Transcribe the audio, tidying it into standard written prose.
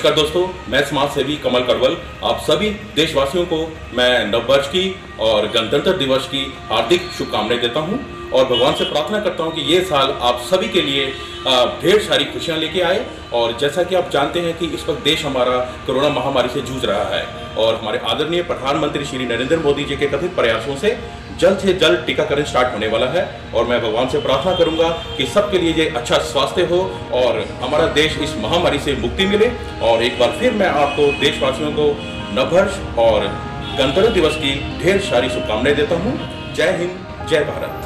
नमस्कार दोस्तों, मैं समाज सेवी कमल करवल आप सभी देशवासियों को मैं नववर्ष की और गणतंत्र दिवस की हार्दिक शुभकामनाएं देता हूं और भगवान से प्रार्थना करता हूं कि ये साल आप सभी के लिए ढेर सारी खुशियां लेके आए। और जैसा कि आप जानते हैं कि इस वक्त देश हमारा कोरोना महामारी से जूझ रहा है और हमारे आदरणीय प्रधानमंत्री श्री नरेंद्र मोदी जी के कथित प्रयासों से जल्द टीकाकरण स्टार्ट होने वाला है और मैं भगवान से प्रार्थना करूंगा कि सबके लिए ये अच्छा स्वास्थ्य हो और हमारा देश इस महामारी से मुक्ति मिले। और एक बार फिर मैं आपको देशवासियों को नववर्ष और गणतंत्र दिवस की ढेर सारी शुभकामनाएं देता हूं। जय हिंद, जय भारत।